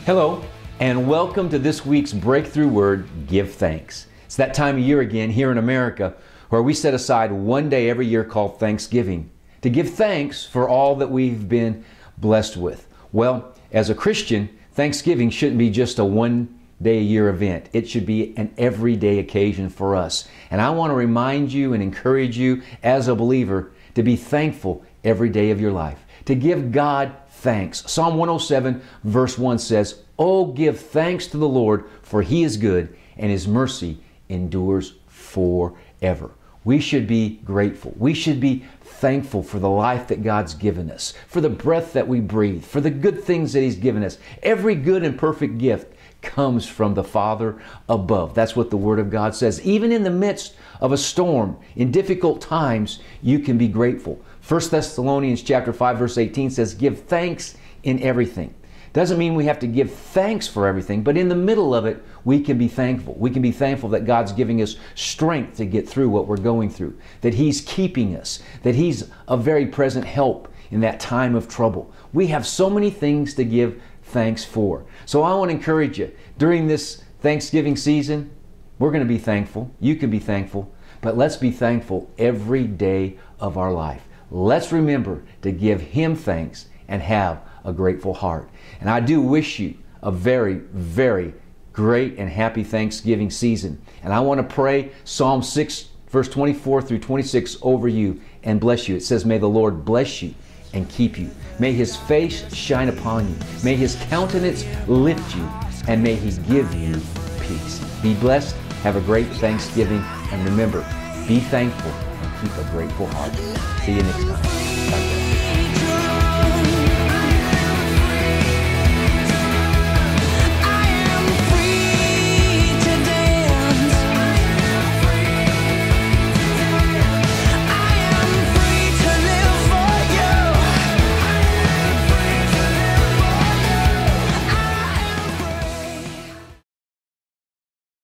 Hello, and welcome to this week's Breakthrough Word, Give Thanks. It's that time of year again here in America where we set aside one day every year called Thanksgiving to give thanks for all that we've been blessed with. Well, as a Christian, Thanksgiving shouldn't be just a one-day-a-year event. It should be an everyday occasion for us. And I want to remind you and encourage you as a believer to be thankful every day of your life, to give God thanks. Psalm 107 verse 1 says, "Oh, give thanks to the Lord, for He is good, and His mercy endures forever." We should be grateful. We should be thankful for the life that God's given us, for the breath that we breathe, for the good things that He's given us. Every good and perfect gift comes from the Father above. That's what the Word of God says. Even in the midst of a storm, in difficult times, you can be grateful. 1 Thessalonians chapter 5 verse 18 says, "Give thanks in everything." Doesn't mean we have to give thanks for everything, but in the middle of it, we can be thankful. We can be thankful that God's giving us strength to get through what we're going through, that He's keeping us, that He's a very present help in that time of trouble. We have so many things to give thanks for. So I want to encourage you, during this Thanksgiving season, we're going to be thankful. You can be thankful, but let's be thankful every day of our life. Let's remember to give Him thanks and have a grateful heart. And I do wish you a very, very great and happy Thanksgiving season. And I want to pray Psalm 6 verse 24 through 26 over you and bless you. It says, "May the Lord bless you and keep you. May His face shine upon you. May His countenance lift you, and may He give you peace." Be blessed. Have a great Thanksgiving. And remember, be thankful and keep a grateful heart. See you next time. God bless.